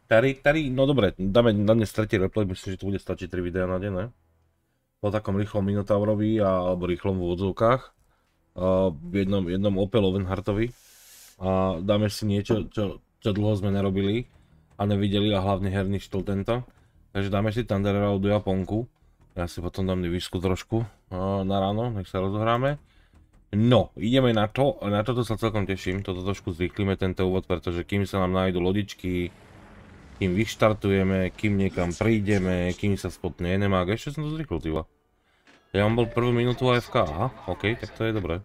No dobre, dáme na dnes tretí replay, myslím, že to bude stačiť 3 videá na deň, ne? Po takom rýchlom Minotaurovi alebo rýchlom v úvodzovkách. V jednom Opel Ovenhartovi. A dáme si niečo, čo dlho sme nerobili a nevideli a hlavne herný štýl tento. Takže dáme si Thunderera od Japonku. Ja si potom dám divísku trošku na ráno, nech sa rozohráme. No, ideme na to, na toto sa celkom teším, toto trošku zrýchlime tento úvod, pretože kým sa nám nájdu lodičky, kým vyštartujeme, kým niekam prídeme, kým sa spotne enemák, ešte som to zrýchlil, tyva. Ja mám bol prvú minútu AFK, aha, ok, tak to je dobré.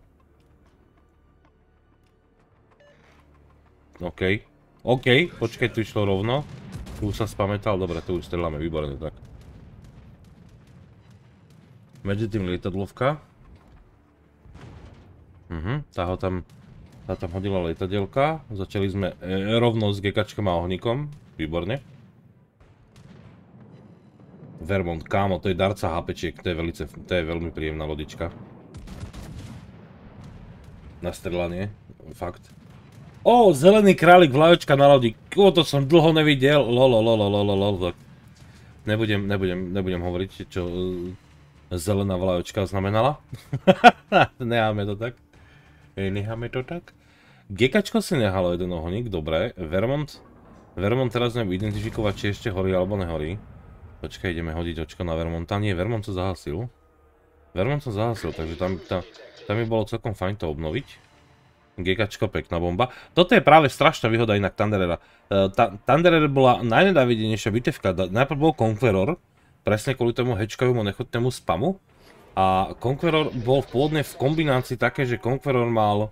OK, počkaj, tu išlo rovno, tu sa spamätal, dobre, tu už streláme, výborne, tak. Medzi tým lietadlovka. Tá tam hodila lietadielka, začali sme rovno s GKčkom a ohníkom, výborne. Vermont, kámo, to je darca HPčiek, to je veľmi príjemná lodička. Na strelanie, fakt. Ó, zelený králik, vlajočka na lodi, to som dlho nevidel, lololololololol. Nebudem hovoriť, čo zelená vlajočka znamenala. Necháme to tak. GKčko si nehalo jeden ohoník, dobre. Vermont teraz neviem identifikovať, či ešte horí alebo nehorí. Počkaj, ideme hodiť očko na Vermonta. Nie, Vermont sa zahasil. Takže tam by bolo celkom fajn to obnoviť. GKčko, pekná bomba. Toto je práve strašná výhoda inak Thunderera. Thunderer bola najnenávidenejšia bitevka. Najprv bol Conqueror, presne kvôli tomu hečkovému nechutnému spamu. A Conqueror bol pôvodne v kombinácii také, že Conqueror mal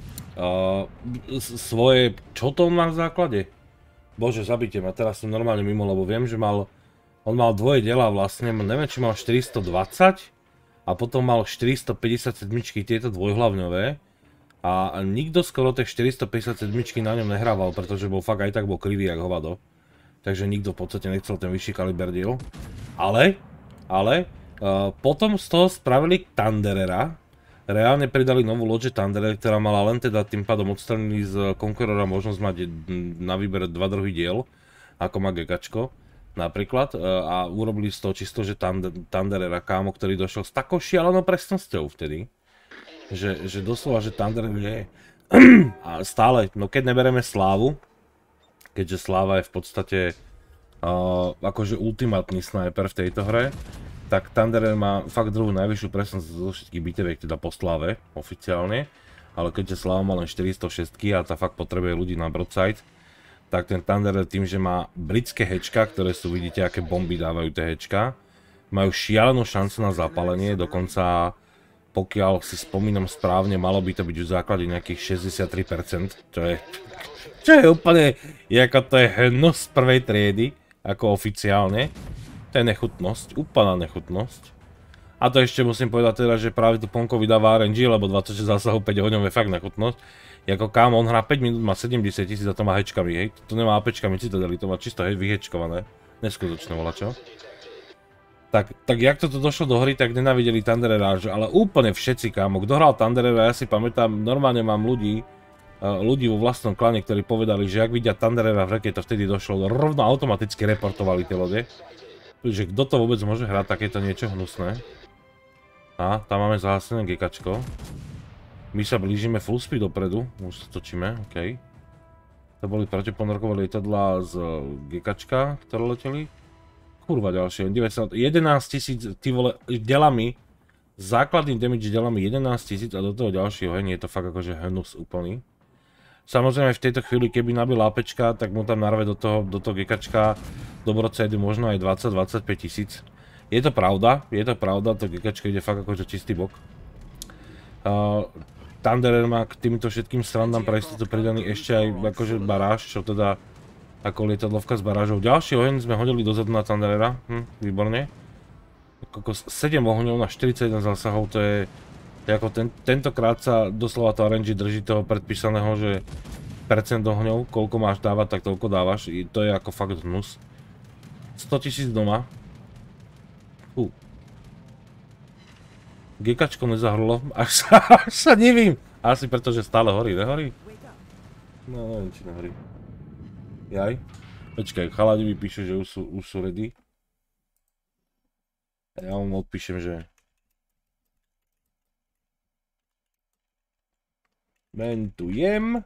svoje... Čo to on má v základe? Bože, zabite ma, teraz som normálne mimo, lebo viem, že on mal dvoje diela vlastne, neviem, či mal 420 a potom mal 457, tieto dvojhlavňové. A nikto skoro tie 457 na ňom nehrával, pretože bol fakt aj tak bol krivý jak hovado. Takže nikto v podstate nechcel ten vyšší kaliber diel. Ale potom z toho spravili Thunderera. Reálne pridali novú loď Thunderer, ktorá mala len teda tým pádom odstranili z Conquerora možnosť mať na výber 2 druhy diel, ako má GKčko napríklad. A urobili z toho čisto, že Thunderera, kámo, ktorý došiel s takou šialenou presnosťou vtedy. Že doslova, že Thunderer je... A stále, no keď nebereme Slávu, keďže Sláva je v podstate akože ultimátny sniper v tejto hre, tak Thunderer má fakt druhú najvyššiu presnosť zo všetkých biteviek, teda po Sláve, oficiálne. Ale keďže Sláva má len 406 a tá fakt potrebuje ľudí na broadside, tak ten Thunderer tým, že má britské hečka, ktoré sú, vidíte, aké bomby dávajú tie hečka, majú šialenú šancu na zapálenie, dokonca pokiaľ si spomínam správne, malo by to byť v základe nejakých 63%, čo je úplne, ako to je hnus prvej triedy, ako oficiálne. To je nechutnosť, úplná nechutnosť. A to ešte musím povedať teda, že práve tu Ponko vydáva RNG, lebo 26 zásahov 5 ohňov je fakt nechutnosť. Jako kámo, on hrá 5 minút, má 70 000 a to má hečkami, hej. To nemá APčkami Citadeli, to má čisto vyhečkované. Neskutočné volačo. Tak jak toto došlo do hry, tak nenávideli Thunderera, ale úplne všetci, kámo. Kto hral Thunderera, ja si pamätám, normálne mám ľudí vo vlastnom klane, ktorí povedali, že ak vidia Thunderera v reke, to vtedy došlo, rovno automaticky reportovali tie lode. Že kto to vôbec môže hrať takéto niečo hnusné. A tam máme zahasené GKčko. My sa blížime full speed dopredu, už sa točíme, OK. To boli protiponorkové lietadlá z GKčka, ktoré leteli. Kurva ďalšie, 11 000 ty vole delami, základným damage delami 11 000 a do toho ďalšieho, hej, nie je to fakt akože hnus úplný. Samozrejme v tejto chvíli, keby nabil APčka, tak mu tam narve do toho GKčka do broadsideu možno aj 20-25 000. Je to pravda, to GKčko ide fakt akože čistý bok. Thunderer má k týmto všetkým srandám pre istotu pridaný ešte aj akože baráž, čo teda ako lietadlovka s barážou. Ďalší oheň sme hodili dozadu na Thunderera, výborne. 7 ohňov na 41 zásahov, to je ako tentokrát sa doslova to RNG drží toho predpísaného, že percent ohňov, koľko máš dávať, tak toľko dávaš, to je ako fakt hnus. 100 000 doma. GKčko nezahrlo, až sa nevím. Asi preto, že stále horí, nehorí? No neviem, či nehorí. Jaj. Počkaj, chalani mi píšu, že už sú ready. Ja vám odpíšem, že... Mentujem.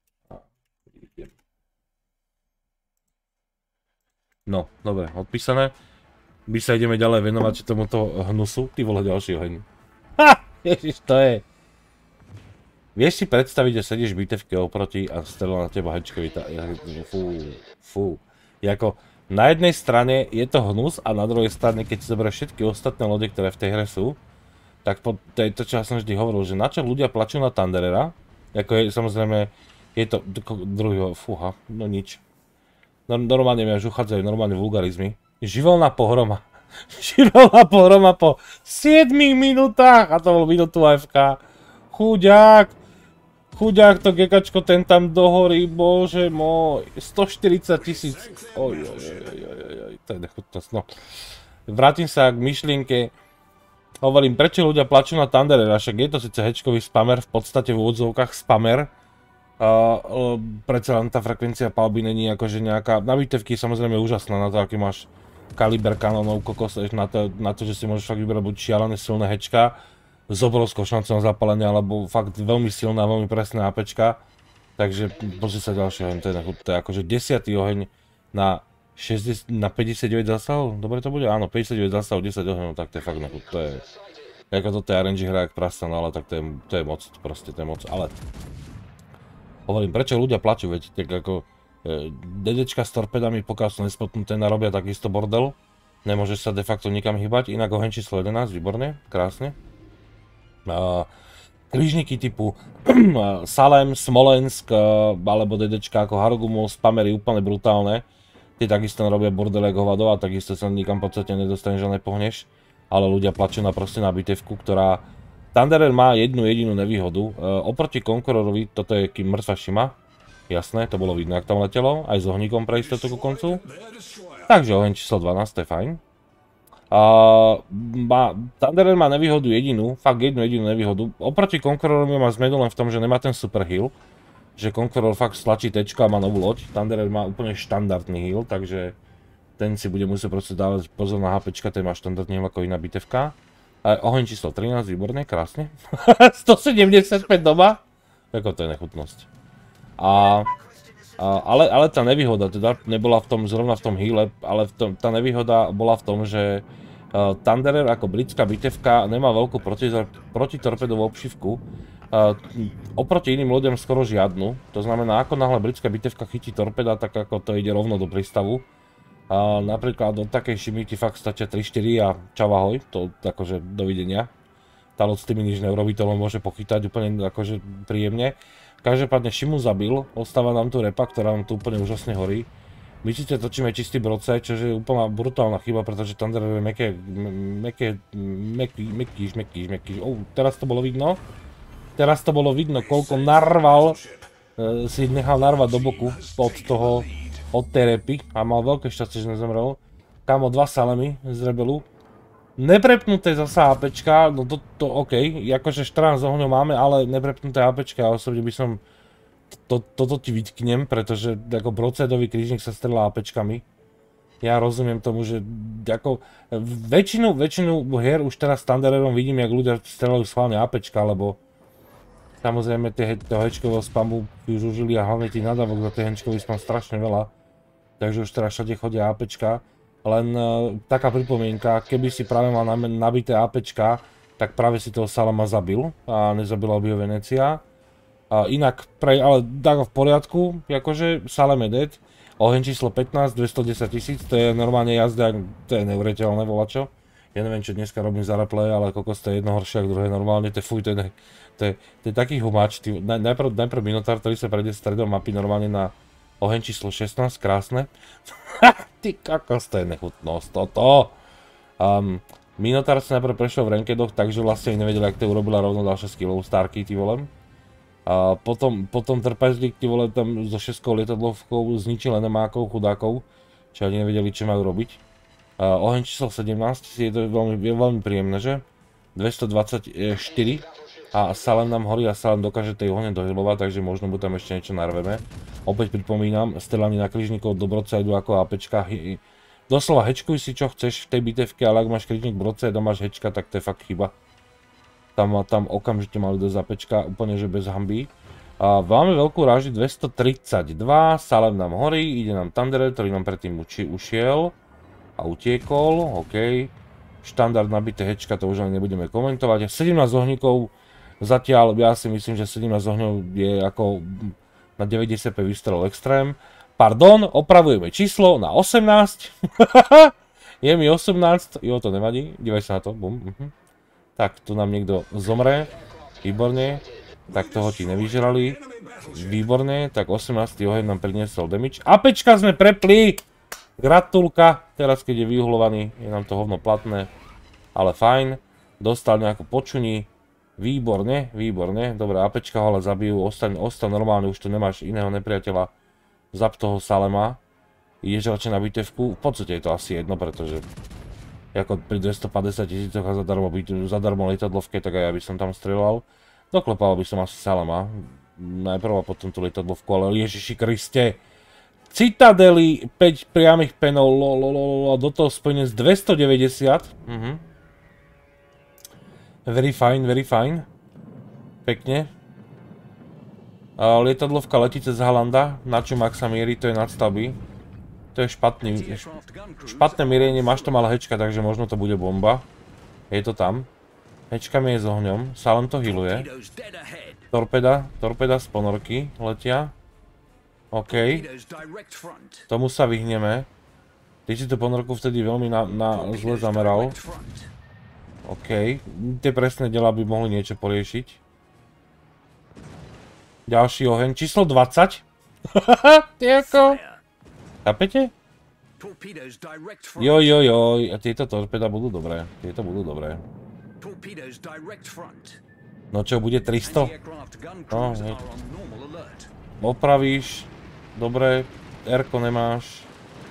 No, dobre, odpísané. My sa ideme ďalej venovať tomuto hnusu. Ty vole, ďalší oheň. Ha! Ježiš, to je... Vieš si predstaviť, že sedíš v bitevke oproti a strelá na teba hečkovita. Fú. Jako, na jednej strane je to hnus a na druhej strane, keď si zoberieš všetky ostatné lode, ktoré v tej hre sú, tak to je to, čo ja som vždy hovoril, že na čo ľudia plačú na Thunderera, ako je, samozrejme, je to druhého, fúha, no nič. Normálne mi až uchádzajú normálne vulgarizmy. Živelná pohroma. Živelná pohroma po 7 minútach a to bol minútu AFK. Chuďák. Chuďák to gekačko, ten tam dohorí, bože môj. 140 000. Ojojojojojoj, to je nechutnosť, no. Vrátim sa k myšlienke. Hovorím, prečo ľudia plačú na Thunderera, však je to síce hečkový spamer, v podstate v úvodzovkách spamer. Predsa len tá frekvencia palby není akože nejaká, na bitevky je samozrejme úžasná na to, aký máš kaliber kanónov, kokos, na to, že si môžeš fakt vybrať buď šialené silné hečka s obrovskou šancou na zapálenie, alebo fakt veľmi silná, veľmi presná APčka. Takže pozri sa ďalší oheň, to je akože 10. oheň na 59 zásahov, dobre to bude? Áno, 59 zásahov, 10 ohňov, tak to je fakt nechut, to je, ako toto je RNG hra jak prasa, no ale tak to je moc, proste to je moc, ale hovorím, prečo ľudia plačú, veď, tak ako DDčka s torpedami, pokiaľ sú nespotnuté, narobia takisto bordel, nemôžeš sa de facto nikam hýbať, inak oheň číslo 11, výborne, krásne. Krížniky typu Salem, Smolensk, alebo DDčka ako Hargumov, spamery úplne brutálne. Ty takisto robia bordel jak hovado a takisto sa nikam v podstate nedostaneš a nepohneš. Ale ľudia plačú proste na bitevku, ktorá... Thunderer má jednu jedinú nevýhodu. Oproti Conquerorovi, toto je kým mŕtva šima. Jasné, to bolo vidno, ak tam letelo. Aj s ohníkom pre istotu ku koncu. Takže oheň číslo 12, to je fajn. Thunderer má nevýhodu jedinú, fakt jednu jedinú nevýhodu. Oproti Conquerorovi má zmenu len v tom, že nemá ten super heal. Že Conqueror fakt stlačí tečko a má novú loď. Thunderer má úplne štandardný heal, takže ten si bude musieť proste dávať pozor na HPčka, ten má štandardný heal ako iná bitevka. Oheň číslo 13, výborné, krásne. 175 doma. Ako to je nechutnosť. Ale tá nevýhoda teda nebola zrovna v tom heale, ale tá nevýhoda bola v tom, že Thunderer ako britská bitevka nemá veľkú protitorpedovú obšivku. Oproti iným ľuďom skoro žiadnu. To znamená, ako náhle britská bitevka chytí torpeda, tak ako to ide rovno do prístavu. Napríklad od takej šimy ti fakt stačia 3-4 a čau ahoj, to akože dovidenia. Tá loď s tými nič neurobí, to len môže pochytať úplne akože príjemne. Každopádne šimu zabil, ostáva nám tu repa, ktorá nám tu úplne úžasne horí. My síce točíme čistý broce, čo je úplná brutálna chyba, pretože Thunderer je mekýš. Teraz to bolo vidno. Teraz to bolo vidno, koľko narval, si nechal narvať do boku od tej repy a mal veľké šťastie, že nezomrel. Kámo, 2 salemy z rebelu. Neprepnuté zasa APčka, no to OK, akože 14 ohňov máme, ale neprepnuté APčka, ja osobne by som toto ti vytknem, pretože ako brocedový krížnik sa strelá APčkami. Ja rozumiem tomu, že ako väčšinu hier už teraz Thundererom vidím, jak ľudia strelajú schválne APčka, lebo samozrejme toho hečkového spamu už užili a hlavne tých nadávok za ten hečkový spam strašne veľa. Takže už teraz všade chodia APčka. Len taká pripomienka, keby si práve mal nabité APčka, tak práve si toho Salama zabil a nezabila by ho Venecia. Inak, ale tak v poriadku, akože Salem je dead. Oheň číslo 15, 210 000, to je normálne jazda, to je neuveriteľné volačo. Ja neviem, čo dneska robím za replay, ale kokos to je jedno horšie ako druhé normálne, to je taký humáč. Najprv Minotaur, ktorý sa prejde stredom mapy normálne na oheň číslo 16, krásne. Ty kokos, to je nechutnosť, toto. Minotaur sa najprv prešiel v rankedoch, takže vlastne nevedel, jak to urobila rovno ďalšie skillov Starky, ty volem. Potom trpažlík, ty vole, tam so 6 lietadlovkou zničil enemákov, chudákov, čo ani nevedeli, čo majú robiť. Oheň číslo 17, je to veľmi príjemné, že? 224, A Salem nám horí a Salem dokáže tej ohne dohylovať, takže možno mu tam ešte niečo narveme. Opäť pripomínam, strelanie na križníkov do brodsajdu ako APčka. Doslova hečkuj si čo chceš v tej bitevke, ale ak máš križník brodsajdu a máš hečka, tak to je fakt chyba. Tam okamžite mali dosť APčka, úplne že bez hanby. A máme veľkú ráži 232, Salem nám horí, ide nám Thunderer, ktorý nám predtým ušiel a utiekol, OK. Štandard nabité hečka, to už ani nebudeme komentovať. 17 ohníkov. Zatiaľ ja si myslím, že 17 ohňov je ako na 95 výstrel extrém. Pardon, opravujeme číslo na 18. Je mi 18, jo, to nevadí, dívaj sa na to, bum. Tak, tu nám niekto zomre, výborne. Tak toho ti nevyžrali, výborne. Tak 18. oheň nám priniesol damage. APčka sme prepli, gratulka. Teraz keď je vyuhlovaný, je nám to hovno platné, ale fajn. Dostal nejakú počuní. Výborne, výborne. Dobre, APčka ho ale zabijú, ostaň normálne, už tu nemáš iného nepriateľa. Zap toho Salema. Ideš radšej na bitevku. V podstate je to asi jedno, pretože ako pri 250 000 a zadarmo lietadlovke, tak aj ja by som tam strieľal. Doklepal by som asi Salema. Najprv a potom tú lietadlovku, ale Ježiši Kriste. Citadely, 5 priamých penov, do toho spojenie z 290. Very fine, very fine. Pekne. Lietadlovka letí cez Halanda, na čo Maxa mierí, to je nadstavby. To je špatné mierenie, máš to malá hečka, takže možno to bude bomba. Je to tam. Hečka mi je s ohňom, Salem to healuje. Torpeda z ponorky letia. OK. Tomu sa vyhneme. Ty si tú ponorku vtedy veľmi na zle zameral. OK, tie presné diela by mohli niečo poriešiť. Ďalší oheň, číslo 20. Tieko. Chápete? Joj, a tieto torpeda budú dobré, tieto budú dobré. No čo, bude 300? No, opravíš, dobre, R-ko nemáš.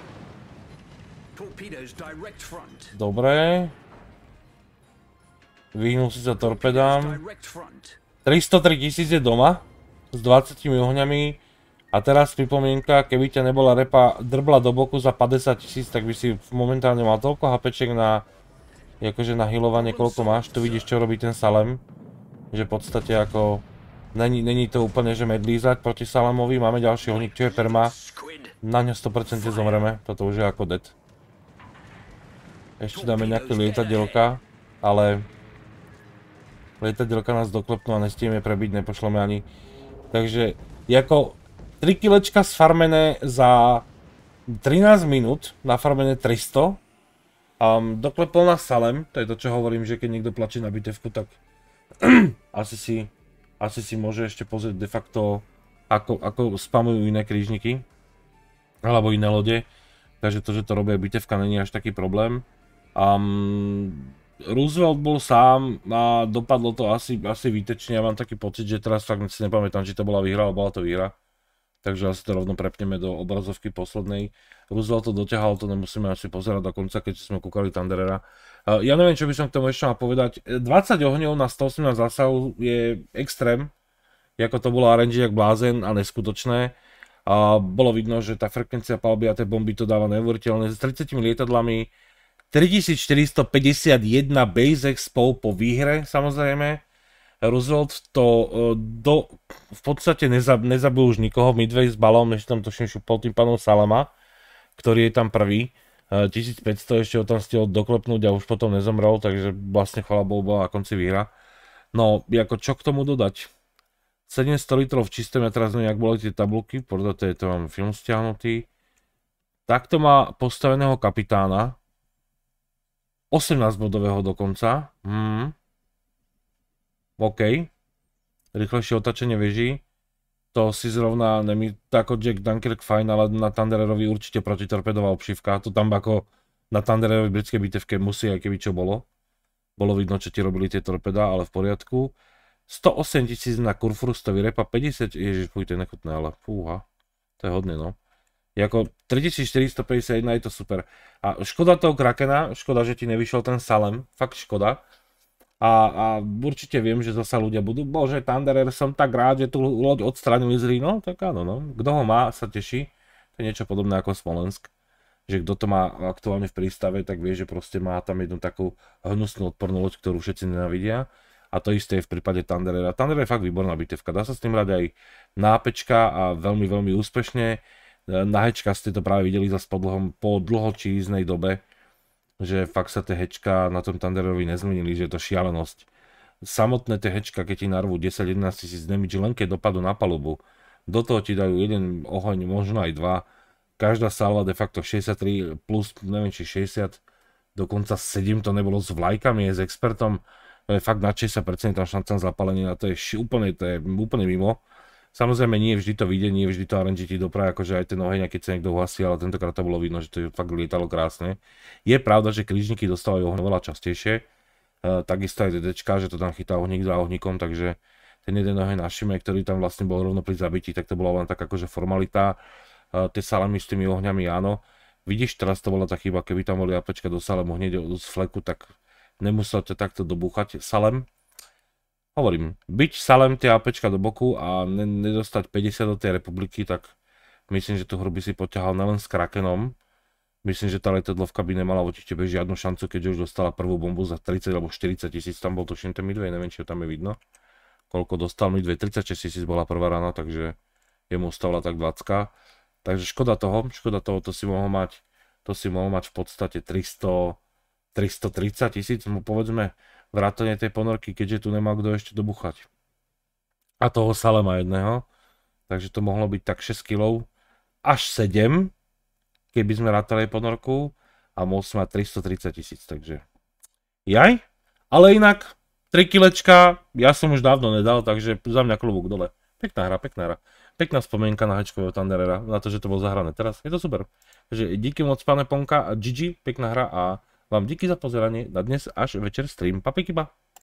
Dobre. Vyhnul si sa torpedám. 303 000 je doma s 20 ohňami. A teraz pripomienka, keby ťa nebola repa drbla do boku za 50 000, tak by si momentálne mal toľko HPček na akože na healovanie, koľko máš. Tu vidíš, čo robí ten Salem. Že v podstate ako není to úplne, že medlízať proti Salemovi. Máme ďalší ohník, čo je perma. Na ňo 100% zomreme. Toto už je ako dead. Ešte dáme nejaké lietadielka, ale lietadielka nás doklepnú a nestieme prebiť, nepošleme ani. Takže, ako 3 kilečka sfarmené za 13 minút, nafarmené 300. Doklepol nás Salem, to je to, čo hovorím, že keď niekto plačí na bitevku, tak asi si môže ešte pozrieť de facto, ako spamujú iné krížniky, alebo iné lode. Takže to, že to robia bitevka, není až taký problém. Roosevelt bol sám a dopadlo to asi výtečne. Ja mám taký pocit, že teraz fakt si nepamätám, či to bola výhra, alebo bola to výhra. Takže asi to rovno prepneme do obrazovky poslednej. Roosevelt to doťahal, to nemusíme asi pozerať do konca, keď sme kúkali Thunderera. Ja neviem, čo by som k tomu ešte mal povedať. 20 ohňov na 118 zásahov je extrém. Ako to bolo RNG jak blázen a neskutočné. Bolo vidno, že tá frekvencia palby a tie bomby to dáva neuveriteľné. S 30 lietadlami 3451 base expo po výhre, samozrejme. Roosevelt to v podstate nezabil už nikoho v midway s balom, než tam točne šupol tým pánom Salema, ktorý je tam prvý. 1500 ešte ho tam stihol doklepnúť a už potom nezomrel, takže vlastne chvála Bohu bola na konci výhra. No, ako čo k tomu dodať? 700 litrov v čistom, ja teraz neviem, jak boli tie tabulky, podľa to mám film stiahnutý. Takto má postaveného kapitána. 18-bodového dokonca. OK. Rýchlejšie otačenie veží. To si zrovna ako Jack Dunkirk fajn, ale na Thundererovi určite protitorpedová obšívka. To tam ako na Thundererovi britskej bitevke musí, aj keby čo bolo. Bolo vidno, čo ti robili tie torpeda, ale v poriadku. 108 000 na Kurfürstovi repa, 50... Ježiš, to je nechutné, ale fúha. To je hodne, no. Jako 3451 je to super. A škoda toho Krakena, škoda, že ti nevyšiel ten Salem, fakt škoda. A určite viem, že zasa ľudia budú, bože, Thunderer, som tak rád, že tú loď odstránili z hry, no tak áno, no. Kto ho má, sa teší. To je niečo podobné ako Smolensk. Že kto to má aktuálne v prístave, tak vie, že proste má tam jednu takú hnusnú odpornú loď, ktorú všetci nenávidia. A to isté je v prípade Thunderera. Thunderer je fakt výborná bitevka, dá sa s tým hrať aj na APčka a veľmi, veľmi úspešne. Na hečka ste to práve videli zase po dlhočíznej dobe, že fakt sa tie hečka na tom Thundererovi nezmenili, že je to šialenosť. Samotné tie hečka, keď ti narvú 10-11 tisíc damage, len keď dopadnú na palubu, do toho ti dajú jeden oheň, možno aj dva. Každá salva de facto 63 plus, neviem či 60, dokonca 7 to nebolo s vlajkami, je s expertom, to je fakt na 60% tam šanca zapálenia, to je úplne mimo. Samozrejme nie vždy to vyjde, nie vždy to RNG ti dopraví, akože aj ten oheň, keď sa niekto uhasí, ale tentokrát to bolo vidno, že to fakt lietalo krásne. Je pravda, že krížniky dostávajú ohň veľa častejšie, takisto aj DDčka, že to tam chytá ohník za ohníkom, takže ten jeden oheň na Šime, ktorý tam vlastne bol rovno pri zabití, tak to bola len tak akože formalita. Tie salamy s tými ohňami áno. Vidíš, teraz to bola tá chyba, keby tam boli APčka do salemu hneď z fleku, tak nemusel to takto dobúchať salem. Hovorím, byť salem tie APčka do boku a nedostať 50 do tej republiky, tak myslím, že tú hru by si poťahal nelen s Krakenom. Myslím, že tá letadlovka by nemala voči tebe žiadnu šancu, keďže už dostala prvú bombu za 30 alebo 40 tisíc, tam bol tuším ten Midway, neviem, či ho tam je vidno. Koľko dostal Midway, 36 tisíc bola prvá rána, takže jemu ostala tak 20. Takže škoda toho, to si mohol mať v podstate 330 tisíc, povedzme, vrátane tej ponorky, keďže tu nemá kto ešte dobuchať. A toho Salema jedného. Takže to mohlo byť tak 6 kg. Až 7, keby sme rátali ponorku. A mohol som mať 330 tisíc, takže... Jaj? Ale inak, 3 kilečka, ja som už dávno nedal, takže za mňa klobúk dole. Pekná hra, pekná hra. Pekná spomienka na hečkového Thunderera, na to, že to bolo zahrané teraz. Je to super. Takže díky moc, pane Ponka a GG, pekná hra a vám díky za pozeranie na dnes až večer stream. Papiky ba.